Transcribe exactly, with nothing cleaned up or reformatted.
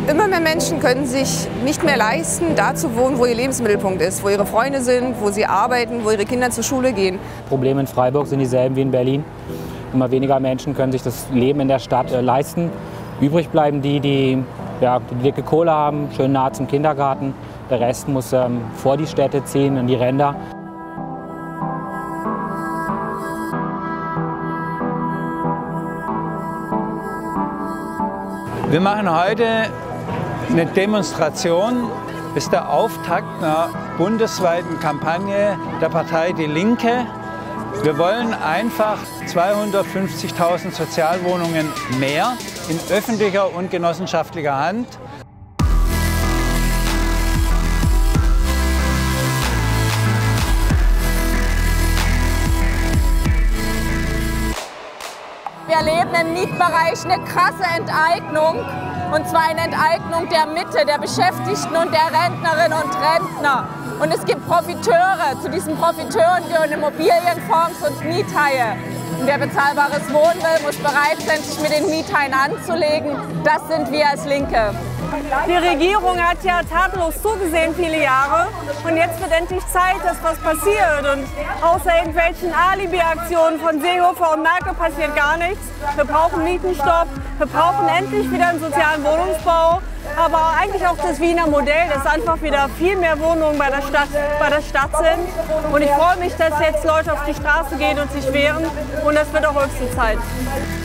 Immer mehr Menschen können sich nicht mehr leisten, da zu wohnen, wo ihr Lebensmittelpunkt ist, wo ihre Freunde sind, wo sie arbeiten, wo ihre Kinder zur Schule gehen. Probleme in Freiburg sind dieselben wie in Berlin. Immer weniger Menschen können sich das Leben in der Stadt äh, leisten. Übrig bleiben die, die, ja, die dicke Kohle haben, schön nah zum Kindergarten. Der Rest muss ähm, vor die Städte ziehen, in die Ränder. Wir machen heute eine Demonstration. Das ist der Auftakt einer bundesweiten Kampagne der Partei Die Linke. Wir wollen einfach zweihundertfünfzigtausend Sozialwohnungen mehr in öffentlicher und genossenschaftlicher Hand. Wir erleben im Mietbereich eine krasse Enteignung, und zwar eine Enteignung der Mitte, der Beschäftigten und der Rentnerinnen und Rentner. Und es gibt Profiteure. Zu diesen Profiteuren gehören Immobilienfonds und Miethaie. Und wer bezahlbares Wohnen will, muss bereit sein, sich mit den Miethaien anzulegen. Das sind wir als Linke. Die Regierung hat ja tatenlos zugesehen viele Jahre, und jetzt wird endlich Zeit, dass was passiert. Und außer irgendwelchen Alibi-Aktionen von Seehofer und Merkel passiert gar nichts. Wir brauchen Mietenstopp, wir brauchen endlich wieder einen sozialen Wohnungsbau, aber eigentlich auch das Wiener Modell, dass einfach wieder viel mehr Wohnungen bei der Stadt, bei der Stadt sind. Und ich freue mich, dass jetzt Leute auf die Straße gehen und sich wehren, und das wird auch höchste Zeit.